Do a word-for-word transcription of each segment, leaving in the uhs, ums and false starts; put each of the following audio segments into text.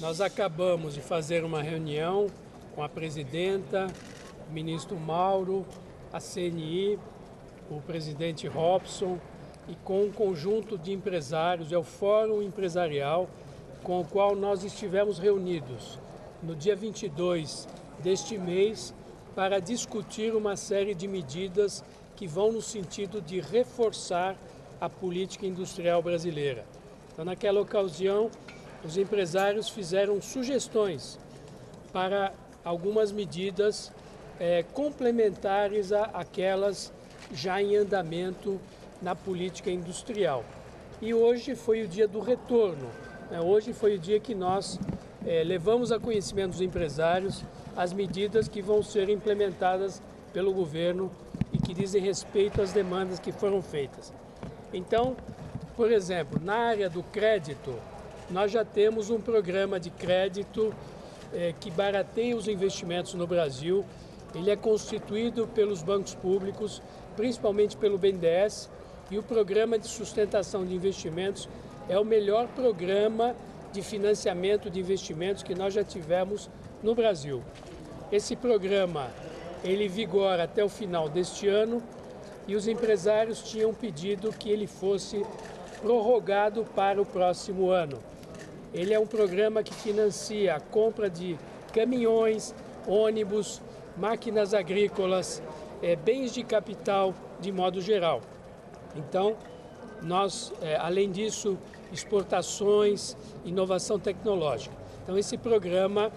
Nós acabamos de fazer uma reunião com a presidenta, o ministro Mauro, a C N I, o presidente Robson e com um conjunto de empresários, é o Fórum Empresarial, com o qual nós estivemos reunidos no dia vinte e dois deste mês para discutir uma série de medidas que vão no sentido de reforçar a política industrial brasileira. Então, naquela ocasião, os empresários fizeram sugestões para algumas medidas é, complementares àquelas já em andamento na política industrial. E hoje foi o dia do retorno, né? Hoje foi o dia que nós é, levamos a conhecimento dos empresários as medidas que vão ser implementadas pelo governo e que dizem respeito às demandas que foram feitas. Então, por exemplo, na área do crédito, nós já temos um programa de crédito eh, que barateia os investimentos no Brasil. Ele é constituído pelos bancos públicos, principalmente pelo B N D E S, e o Programa de Sustentação de Investimentos é o melhor programa de financiamento de investimentos que nós já tivemos no Brasil. Esse programa, ele vigora até o final deste ano e os empresários tinham pedido que ele fosse prorrogado para o próximo ano. Ele é um programa que financia a compra de caminhões, ônibus, máquinas agrícolas, é, bens de capital de modo geral. Então, nós, é, além disso, exportações, inovação tecnológica. Então, esse programa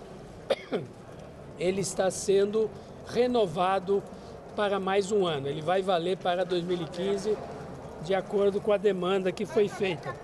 ele está sendo renovado para mais um ano. Ele vai valer para dois mil e quinze, de acordo com a demanda que foi feita,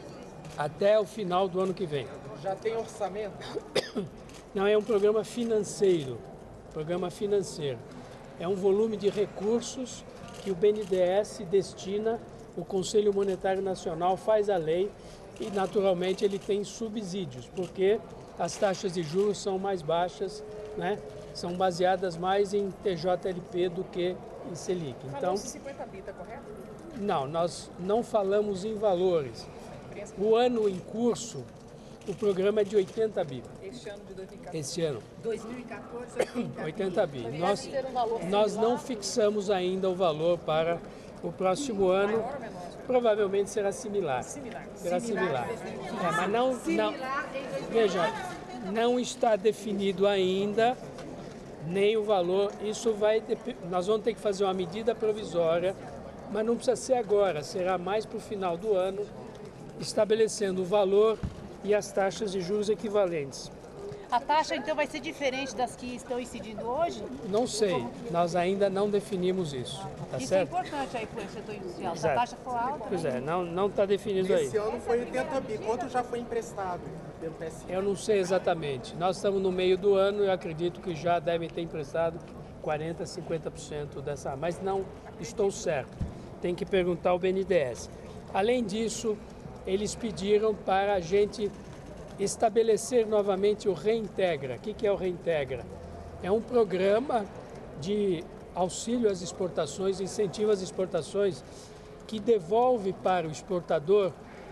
até o final do ano que vem. Já tem orçamento? Não, é um programa financeiro, programa financeiro. É um volume de recursos que o B N D E S destina, o Conselho Monetário Nacional faz a lei e, naturalmente, ele tem subsídios, porque as taxas de juros são mais baixas, né? São baseadas mais em T J L P do que em Selic. Então, cinquenta bi, tá correto? Não, nós não falamos em valores. O ano em curso, o programa é de oitenta bi. Este ano de dois mil e quatorze. Esse ano. dois mil e quatorze, oitenta bi. Nós, nós não fixamos ainda o valor para o próximo ano. Provavelmente será similar. Será similar. É, mas não, não, veja, não está definido ainda nem o valor. Isso vai, nós vamos ter que fazer uma medida provisória, mas não precisa ser agora. Será mais para o final do ano, estabelecendo o valor e as taxas de juros equivalentes. A taxa, então, vai ser diferente das que estão incidindo hoje? Não sei, nós ainda não definimos isso, tá isso certo? é importante aí para o setor industrial. Se a Exato. taxa for alta... Pois é, não não está definido aí. Esse ano foi oitenta bi. Quanto já foi emprestado pelo P S I? Eu não sei exatamente. Nós estamos no meio do ano e eu acredito que já devem ter emprestado quarenta, cinquenta por cento dessa, mas não estou certo. Tem que perguntar ao B N D E S. Além disso, eles pediram para a gente estabelecer novamente o Reintegra. O que é o Reintegra? É um programa de auxílio às exportações, incentivo às exportações, que devolve para o exportador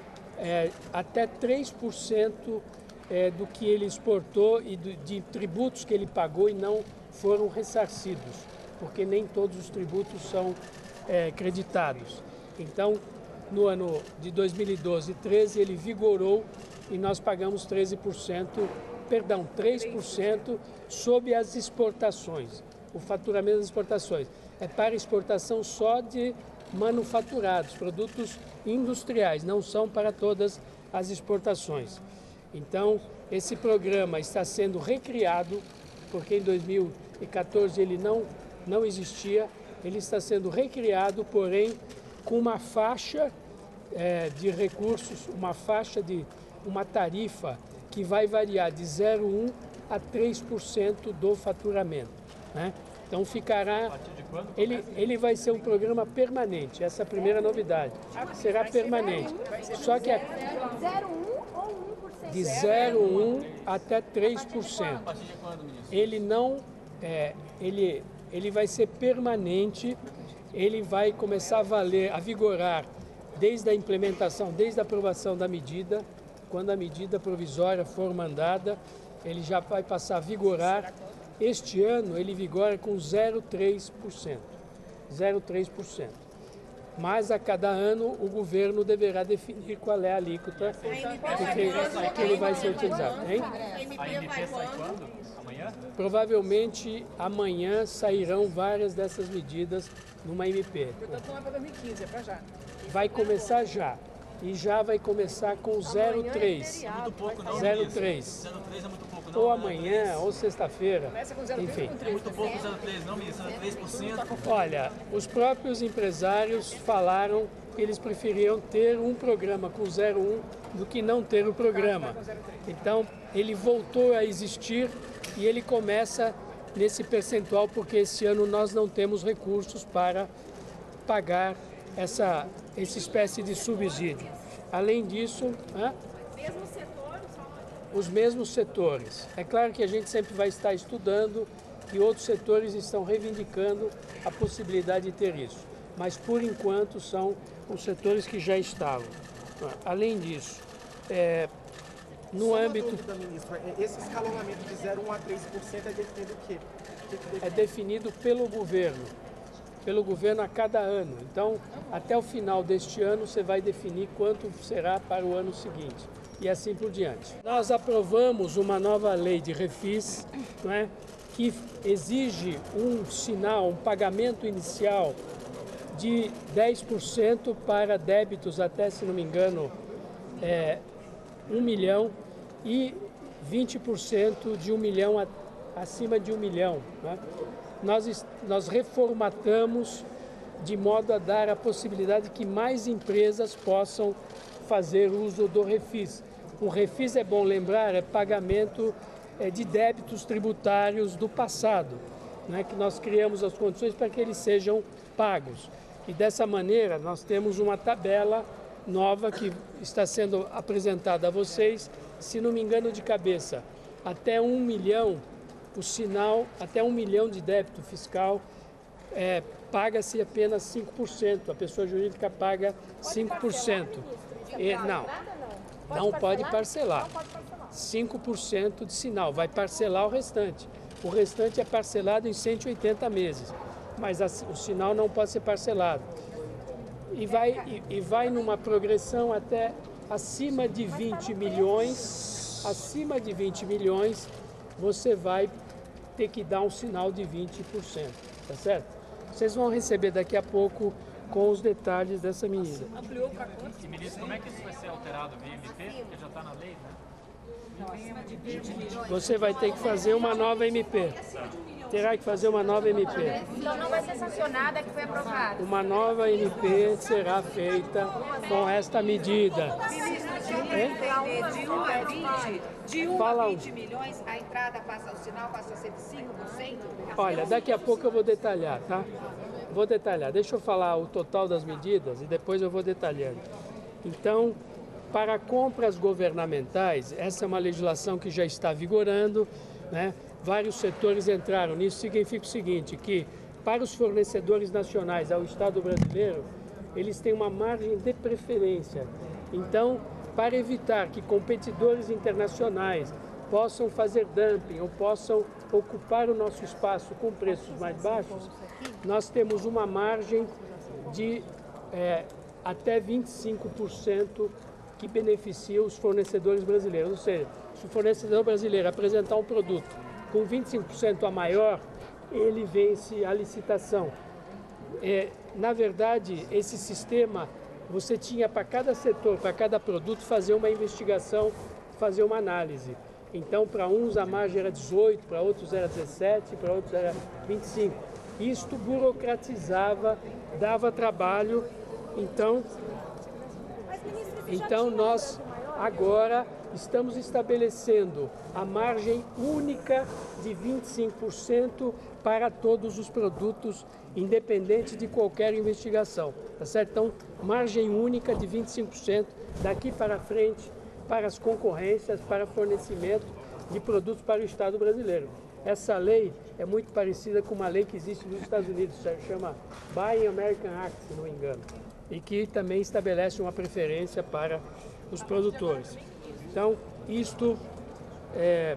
é, até três por cento é, do que ele exportou e do, de tributos que ele pagou e não foram ressarcidos, porque nem todos os tributos são é, creditados. Então, no ano de dois mil e doze e dois mil e treze, ele vigorou e nós pagamos treze por cento, perdão, três por cento sobre as exportações, o faturamento das exportações. É para exportação só de manufaturados, produtos industriais, não são para todas as exportações. Então, esse programa está sendo recriado, porque em dois mil e quatorze ele não, não existia, ele está sendo recriado, porém, com uma faixa é, de recursos, uma faixa de uma tarifa que vai variar de zero vírgula um a três por cento do faturamento, né? Então ficará, ele, ele vai ser um programa permanente, essa é a primeira novidade, será permanente, só que é de zero vírgula um até três por cento. Ele não, é, ele, ele vai ser permanente, ele vai começar a valer, a vigorar desde a implementação, desde a aprovação da medida, quando a medida provisória for mandada, ele já vai passar a vigorar. Este ano ele vigora com zero vírgula três por cento. zero vírgula três por cento. Mas a cada ano o governo deverá definir qual é a alíquota que, que ele vai ser utilizado. Hein? A M P sai quando? Amanhã? Provavelmente amanhã sairão várias dessas medidas numa M P. Portanto, não é para dois mil e quinze, é para já. Vai começar já. E já vai começar com zero vírgula três. Muito pouco, não. zero vírgula três. zero vírgula três é muito pouco, não. Ou amanhã, ou sexta-feira. Começa com zero vírgula Enfim. três. Muito pouco zero vírgula três, não, ministro. zero vírgula três por cento. Olha, os próprios empresários falaram que eles preferiam ter um programa com zero vírgula um do que não ter o programa. Então, ele voltou a existir e ele começa nesse percentual porque esse ano nós não temos recursos para pagar essa, essa espécie de subsídio. Além disso, hã? Os mesmos setores. É claro que a gente sempre vai estar estudando e outros setores estão reivindicando a possibilidade de ter isso. Mas, por enquanto, são os setores que já estavam. Além disso, é, no Só uma âmbito... dúvida, ministro, esse escalonamento de zero vírgula um a três por cento é definido o quê? O que que define? é definido pelo governo, pelo governo a cada ano. Então, até o final deste ano, você vai definir quanto será para o ano seguinte e assim por diante. Nós aprovamos uma nova lei de refis, não é, que exige um sinal, um pagamento inicial de dez por cento para débitos até, se não me engano, é, um milhão e vinte por cento de um milhão a, acima de um milhão. Né? Nós, nós reformatamos de modo a dar a possibilidade que mais empresas possam fazer uso do refis. O refis, é bom lembrar, é pagamento é, de débitos tributários do passado, né? Que nós criamos as condições para que eles sejam pagos. E dessa maneira nós temos uma tabela nova que está sendo apresentada a vocês, se não me engano de cabeça, até um milhão, o sinal, até um milhão de débito fiscal, é, paga-se apenas cinco por cento, a pessoa jurídica paga cinco por cento. E, não, não pode parcelar, cinco por cento de sinal, vai parcelar o restante. O restante é parcelado em cento e oitenta meses, mas a, o sinal não pode ser parcelado. E vai, e, e vai numa progressão até acima de vinte milhões, acima de vinte milhões, você vai ter que dar um sinal de vinte por cento, tá certo? Vocês vão receber daqui a pouco com os detalhes dessa medida. E, ministro, como é que isso vai ser alterado via M P? Porque já está na lei, né? Você vai ter que fazer uma nova M P. Terá que fazer uma nova M P. Então não vai ser sancionada, é que foi aprovada. Uma nova M P será feita com esta medida. Hein? De um a vinte, de um Fala a um. vinte milhões, a entrada passa, o sinal passa a ser de cinco por cento? Olha, daqui a pouco eu vou detalhar, tá? Vou detalhar. Deixa eu falar o total das medidas e depois eu vou detalhando. Então, para compras governamentais, essa é uma legislação que já está vigorando, né? Vários setores entraram nisso. Significa o seguinte, que para os fornecedores nacionais ao Estado brasileiro, eles têm uma margem de preferência. Então, para evitar que competidores internacionais possam fazer dumping ou possam ocupar o nosso espaço com preços mais baixos, nós temos uma margem de é, até vinte e cinco por cento que beneficia os fornecedores brasileiros. Ou seja, se o fornecedor brasileiro apresentar um produto com vinte e cinco por cento a maior, ele vence a licitação. É, na verdade, esse sistema, você tinha para cada setor, para cada produto, fazer uma investigação, fazer uma análise. Então, para uns a margem era dezoito, para outros era dezessete, para outros era vinte e cinco. Isto burocratizava, dava trabalho. Então, então nós agora estamos estabelecendo a margem única de vinte e cinco por cento para todos os produtos, independente de qualquer investigação. Tá certo? Então, margem única de vinte e cinco por cento daqui para frente para as concorrências, para fornecimento de produtos para o Estado brasileiro. Essa lei é muito parecida com uma lei que existe nos Estados Unidos, chama Buy American Act, se não me engano, e que também estabelece uma preferência para os produtores. Então, isto, é,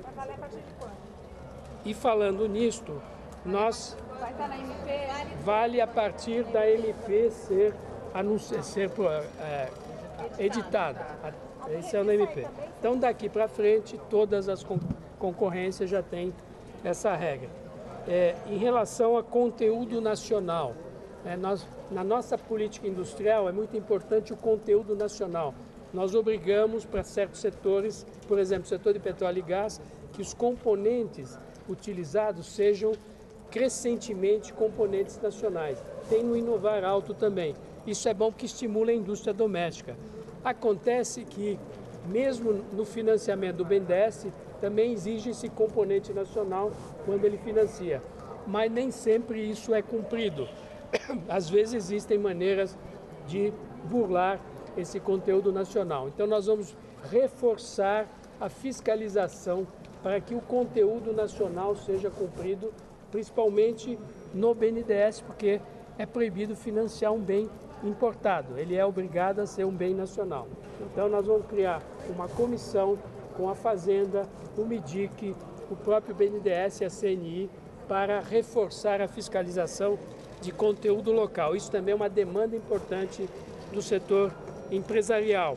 e falando nisto, nós, vale a partir da M P ser, anunci, ser é, editada, esse é o M P. Então, daqui para frente, todas as concorrências já têm essa regra. É, em relação a conteúdo nacional, é, nós, na nossa política industrial é muito importante o conteúdo nacional. Nós obrigamos para certos setores, por exemplo, o setor de petróleo e gás, que os componentes utilizados sejam crescentemente componentes nacionais. Tem no Inovar Alto também. Isso é bom porque estimula a indústria doméstica. Acontece que, mesmo no financiamento do BNDES, também exige esse componente nacional quando ele financia. Mas nem sempre isso é cumprido. Às vezes existem maneiras de burlar esse conteúdo nacional. Então nós vamos reforçar a fiscalização para que o conteúdo nacional seja cumprido, principalmente no B N D E S, porque é proibido financiar um bem importado. Ele é obrigado a ser um bem nacional. Então nós vamos criar uma comissão com a Fazenda, o M I D I C, o próprio B N D E S e a C N I para reforçar a fiscalização de conteúdo local. Isso também é uma demanda importante do setor empresarial.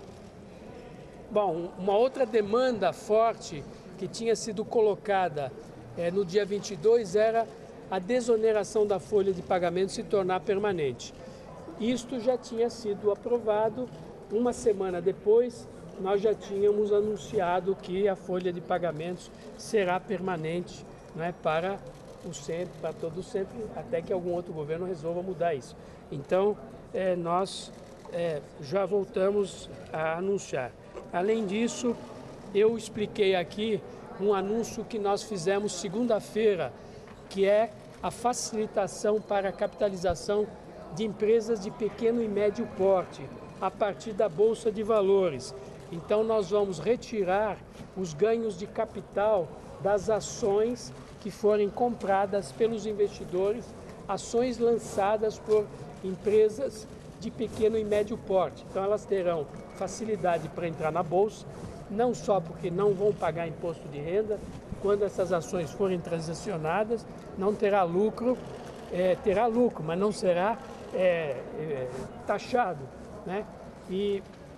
Bom, uma outra demanda forte que tinha sido colocada é, no dia vinte e dois era a desoneração da folha de pagamento se tornar permanente. Isto já tinha sido aprovado. Uma semana depois, nós já tínhamos anunciado que a folha de pagamentos será permanente, né, para o centro, para todo o centro, até que algum outro governo resolva mudar isso. Então, é, nós é, já voltamos a anunciar. Além disso, eu expliquei aqui um anúncio que nós fizemos segunda-feira, que é a facilitação para a capitalização de empresas de pequeno e médio porte, a partir da Bolsa de Valores. Então, nós vamos retirar os ganhos de capital das ações que forem compradas pelos investidores, ações lançadas por empresas de pequeno e médio porte. Então, elas terão facilidade para entrar na Bolsa, não só porque não vão pagar imposto de renda, quando essas ações forem transacionadas, não terá lucro, é, terá lucro, mas não será é, é, taxado, né? E,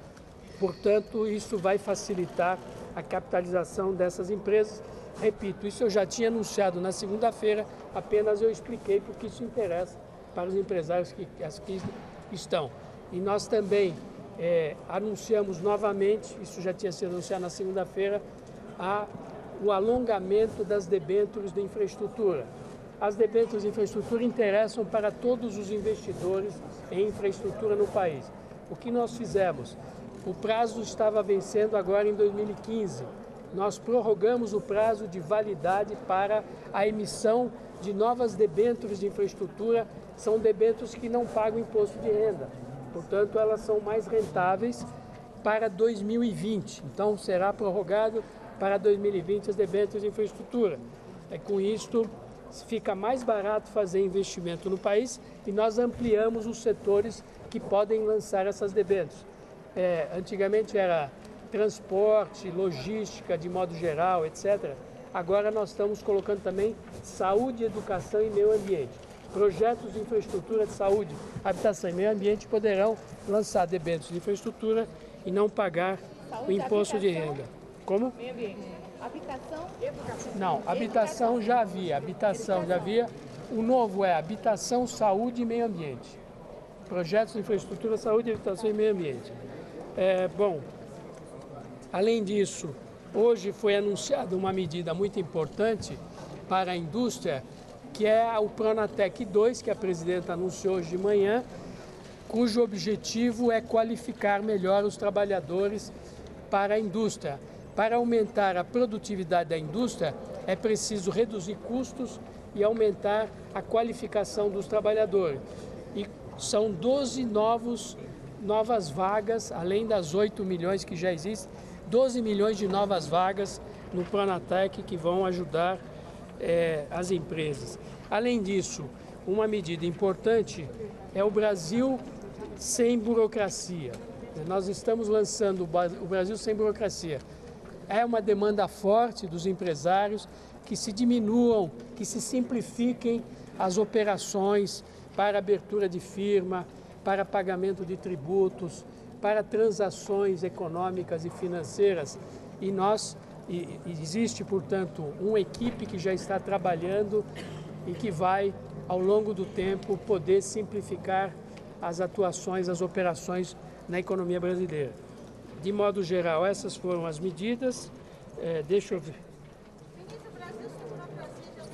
portanto, isso vai facilitar a capitalização dessas empresas. Repito, isso eu já tinha anunciado na segunda-feira, apenas eu expliquei porque isso interessa para os empresários que, as que estão. E nós também é, anunciamos novamente, isso já tinha sido anunciado na segunda-feira, a, o alongamento das debêntures de infraestrutura. As debêntures de infraestrutura interessam para todos os investidores em infraestrutura no país. O que nós fizemos? O prazo estava vencendo agora em dois mil e quinze. Nós prorrogamos o prazo de validade para a emissão de novas debêntures de infraestrutura. São debêntures que não pagam imposto de renda. Portanto, elas são mais rentáveis para dois mil e vinte. Então, será prorrogado para dois mil e vinte as debêntures de infraestrutura. É, com isto, fica mais barato fazer investimento no país e nós ampliamos os setores que podem lançar essas debêntures. É, antigamente era transporte, logística de modo geral, etcétera. Agora nós estamos colocando também saúde, educação e meio ambiente. Projetos de infraestrutura de saúde, habitação e meio ambiente poderão lançar debêntures de infraestrutura e não pagar saúde, o imposto de renda. Como? Meio ambiente. Habitação, educação. Não, habitação já havia, habitação já havia. O novo é habitação, saúde e meio ambiente. Projetos de infraestrutura, saúde, habitação e meio ambiente. É, bom, além disso, hoje foi anunciada uma medida muito importante para a indústria, que é o Pronatec dois, que a presidenta anunciou hoje de manhã, cujo objetivo é qualificar melhor os trabalhadores para a indústria. Para aumentar a produtividade da indústria, é preciso reduzir custos e aumentar a qualificação dos trabalhadores. E são doze novos, novas vagas, além das oito milhões que já existem, doze milhões de novas vagas no Pronatec que vão ajudar é, as empresas. Além disso, uma medida importante é o Brasil sem burocracia. Nós estamos lançando o Brasil Sem Burocracia. É uma demanda forte dos empresários que se diminuam, que se simplifiquem as operações para abertura de firma, para pagamento de tributos, para transações econômicas e financeiras. E nós, e, existe, portanto, uma equipe que já está trabalhando e que vai, ao longo do tempo, poder simplificar as atuações, as operações na economia brasileira. De modo geral, essas foram as medidas. É, deixa eu ver. Ministro, o Brasil Sem Burocracia já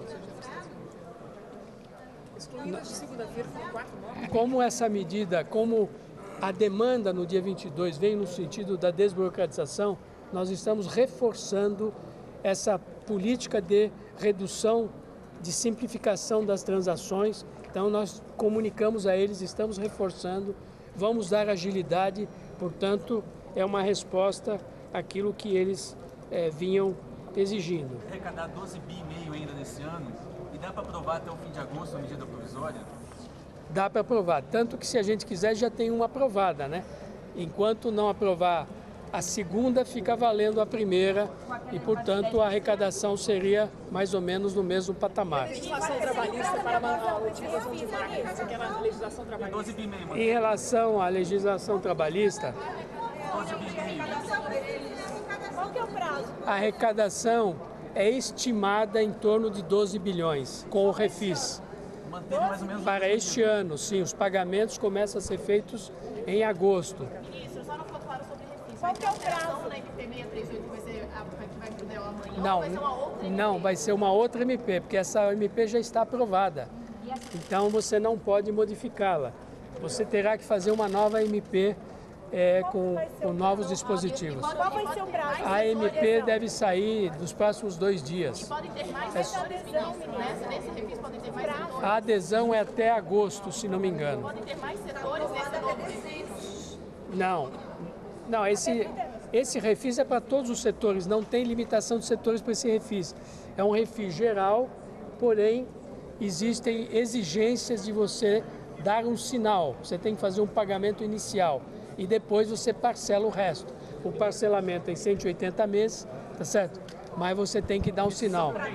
foi excluídas de segunda-feira foram quatro mortes. Como essa medida, como a demanda no dia vinte e dois vem no sentido da desburocratização, nós estamos reforçando essa política de redução, de simplificação das transações. Então, nós comunicamos a eles, estamos reforçando, vamos dar agilidade, portanto, é uma resposta àquilo que eles é, vinham exigindo. Arrecadar doze bi e meio ainda nesse ano, e dá para aprovar até o fim de agosto a medida provisória? Dá para aprovar, tanto que se a gente quiser já tem uma aprovada, né? Enquanto não aprovar a segunda, fica valendo a primeira e, portanto, a arrecadação seria mais ou menos no mesmo patamar. A legislação trabalhista para a utilização de máquinas, aquela legislação trabalhista. doze bi e meio. Em relação à legislação trabalhista, doze bi e meio. Qual que é o prazo? a arrecadação é estimada em torno de doze bilhões, com o refis. Manteve mais ou menos. Para este ano, sim, os pagamentos começam a ser feitos em agosto. Ministro, só não ficou claro sobre refis. Qual que é o prazo? Na M P seiscentos e trinta e oito que vai ser a que vai pro D E O amanhã, Não, ou vai ser uma outra M P? não, vai ser uma outra M P, porque essa M P já está aprovada. Então você não pode modificá-la. Você terá que fazer uma nova M P é, com, com novos dispositivos. Qual vai ser o prazo? A M P deve sair nos próximos dois dias. Podem ter mais É- setores, ministro, né? Nesse refis podem ter mais setores. A adesão é até agosto, se não me engano. Podem ter mais setores nesse novo refis. Não, não, esse, esse refis é para todos os setores, não tem limitação de setores para esse refis. É um refis geral, porém existem exigências de você dar um sinal, você tem que fazer um pagamento inicial e depois você parcela o resto. O parcelamento é em cento e oitenta meses, tá certo? Mas você tem que dar um sinal. O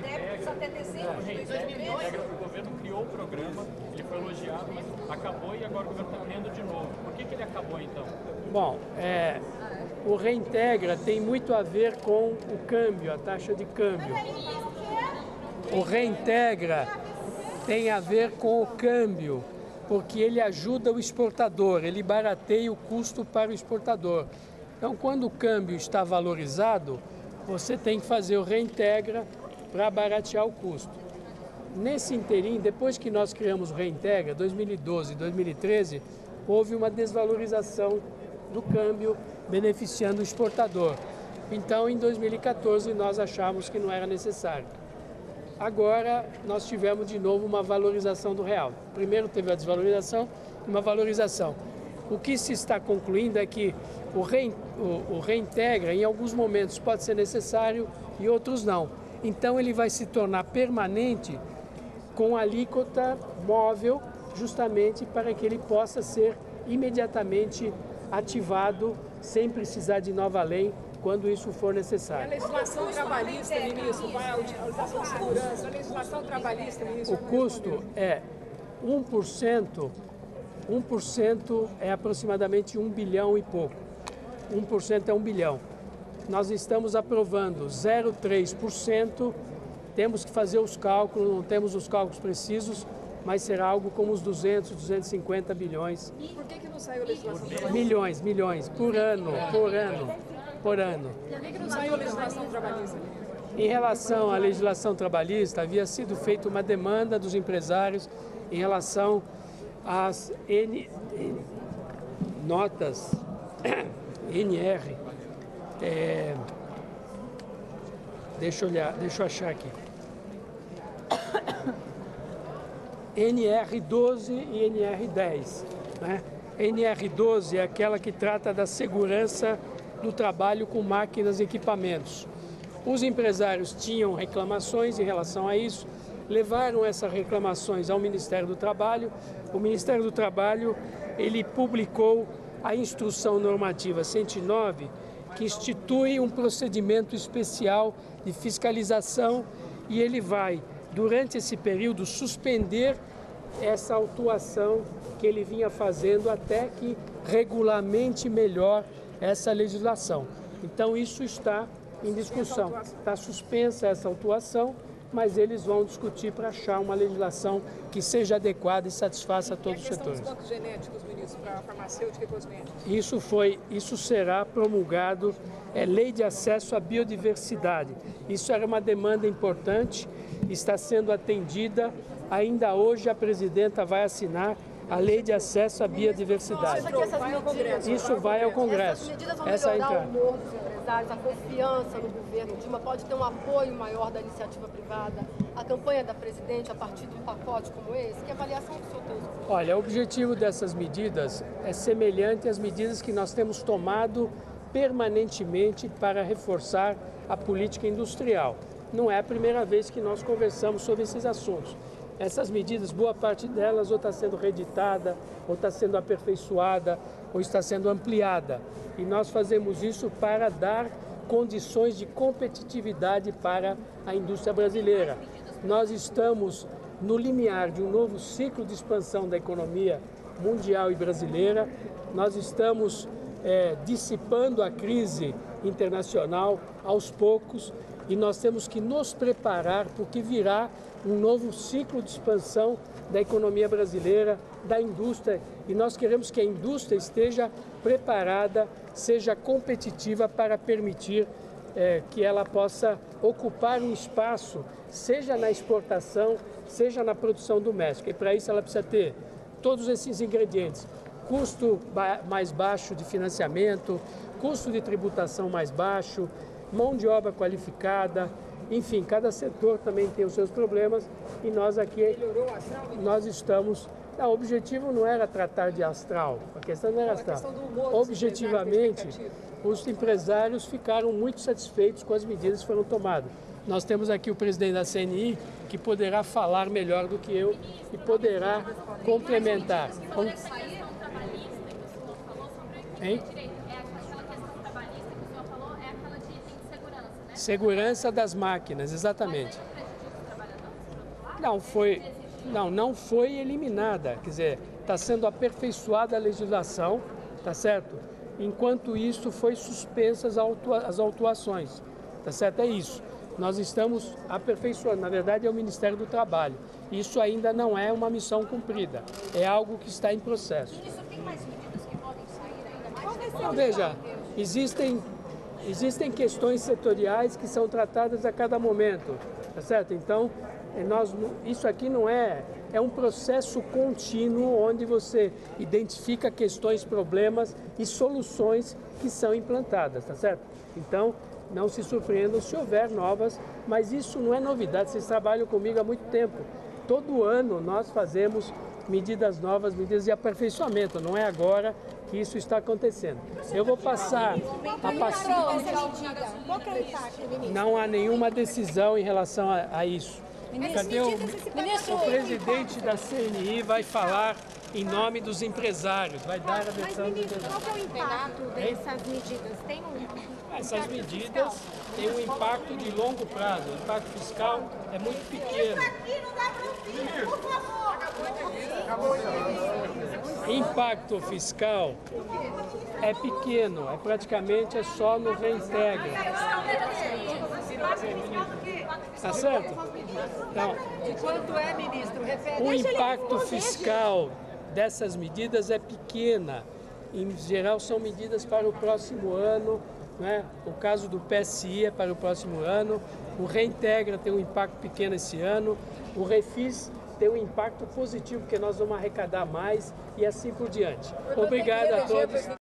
governo criou o programa, ele foi elogiado, mas acabou e agora o governo está criando de novo. Por que, que ele acabou então? Bom, é, o Reintegra tem muito a ver com o câmbio, a taxa de câmbio. O Reintegra tem a ver com o câmbio, porque ele ajuda o exportador, ele barateia o custo para o exportador. Então, quando o câmbio está valorizado, você tem que fazer o Reintegra para baratear o custo. Nesse interim, depois que nós criamos o Reintegra, dois mil e doze e dois mil e treze, houve uma desvalorização do câmbio beneficiando o exportador. Então, em dois mil e quatorze, nós achamos que não era necessário. Agora, nós tivemos de novo uma valorização do real. Primeiro teve a desvalorização e uma valorização. O que se está concluindo é que o, rein, o, o Reintegra, em alguns momentos, pode ser necessário e outros não. Então, ele vai se tornar permanente com alíquota móvel, justamente para que ele possa ser imediatamente ativado, sem precisar de nova lei, quando isso for A necessário. legislação trabalhista, ministro, para a utilização de segurança, a legislação trabalhista, ministro. O custo é um por cento, um por cento é aproximadamente um bilhão e pouco. um por cento é um bilhão. Nós estamos aprovando zero vírgula três por cento, temos que fazer os cálculos, não temos os cálculos precisos, mas será algo como os duzentos, duzentos e cinquenta bilhões. Por que, que não saiu a legislação trabalhista? Milhões, milhões, por ano, por ano, por ano. Por que, que não saiu a legislação trabalhista? Em relação à legislação trabalhista, havia sido feita uma demanda dos empresários em relação às N, N- notas N R. É, deixa eu olhar, deixa eu achar aqui. N R doze e N R dez. Né? N R doze é aquela que trata da segurança do trabalho com máquinas e equipamentos. Os empresários tinham reclamações em relação a isso, levaram essas reclamações ao Ministério do Trabalho. O Ministério do Trabalho ele publicou a Instrução Normativa cento e nove, que institui um procedimento especial de fiscalização e ele vai, durante esse período, suspender essa autuação que ele vinha fazendo até que regulamente melhor essa legislação. Então isso está em discussão, está suspensa essa autuação, mas eles vão discutir para achar uma legislação que seja adequada e satisfaça todos os setores. E a questão dos bancos genéticos, ministro, para farmacêutica e cosméticos? Isso, foi, isso será promulgado, é Lei de Acesso à Biodiversidade. Isso era uma demanda importante, está sendo atendida. Ainda hoje a presidenta vai assinar a Lei de Acesso à Biodiversidade. Isso vai ao Congresso. Essas medidas vão Essa melhorar é a o humor dos empresários, a confiança no governo. Dilma pode ter um apoio maior da iniciativa privada. A campanha da presidente, a partir de um pacote como esse, que avaliação do senhor tem? Olha, o objetivo dessas medidas é semelhante às medidas que nós temos tomado permanentemente para reforçar a política industrial. Não é a primeira vez que nós conversamos sobre esses assuntos. Essas medidas, boa parte delas ou está sendo reeditada, ou está sendo aperfeiçoada, ou está sendo ampliada. E nós fazemos isso para dar condições de competitividade para a indústria brasileira. Nós estamos no limiar de um novo ciclo de expansão da economia mundial e brasileira. Nós estamos é, dissipando a crise internacional aos poucos e nós temos que nos preparar porque virá um novo ciclo de expansão da economia brasileira, da indústria, e nós queremos que a indústria esteja preparada, seja competitiva para permitir é, que ela possa ocupar um espaço, seja na exportação, seja na produção doméstica. E para isso ela precisa ter todos esses ingredientes: custo ba- mais baixo de financiamento, custo de tributação mais baixo, mão de obra qualificada. Enfim, cada setor também tem os seus problemas e nós aqui, nós estamos... Não, o objetivo não era tratar de astral, a questão não era astral. Objetivamente, os empresários ficaram muito satisfeitos com as medidas que foram tomadas. Nós temos aqui o presidente da C N I, que poderá falar melhor do que eu e poderá complementar. Hein? Segurança das máquinas, exatamente. Não foi, não, não foi eliminada, quer dizer, está sendo aperfeiçoada a legislação, tá certo? Enquanto isso, foi suspensas as autuações, tá certo? É isso. Nós estamos aperfeiçoando, na verdade é o Ministério do Trabalho. Isso ainda não é uma missão cumprida, é algo que está em processo. Ministro, tem mais medidas que podem sair ainda mais? Não, veja, existem... Existem questões setoriais que são tratadas a cada momento, tá certo? Então, nós, isso aqui não é, é um processo contínuo onde você identifica questões, problemas e soluções que são implantadas, tá certo? Então, não se surpreendam se houver novas, mas isso não é novidade, vocês trabalham comigo há muito tempo. Todo ano nós fazemos medidas novas, medidas de aperfeiçoamento, não é agora que isso está acontecendo. Eu vou passar a passar. Não há nenhuma decisão em relação a, a isso. Cadê o, o presidente da C N I vai falar em nome dos empresários, vai dar a versão dos empresários. Qual é o impacto dessas medidas? Tem um... Essas medidas têm um impacto de longo prazo, o impacto fiscal é muito pequeno. Impacto fiscal é pequeno, é praticamente é só no reintegra. Tá certo? Então, De quanto é, ministro? Refere. o impacto fiscal dessas medidas é pequena. Em geral, são medidas para o próximo ano, né? O caso do P S I é para o próximo ano, o Reintegra tem um impacto pequeno esse ano, o Refis tem um impacto positivo, porque nós vamos arrecadar mais e assim por diante. Obrigado a todos.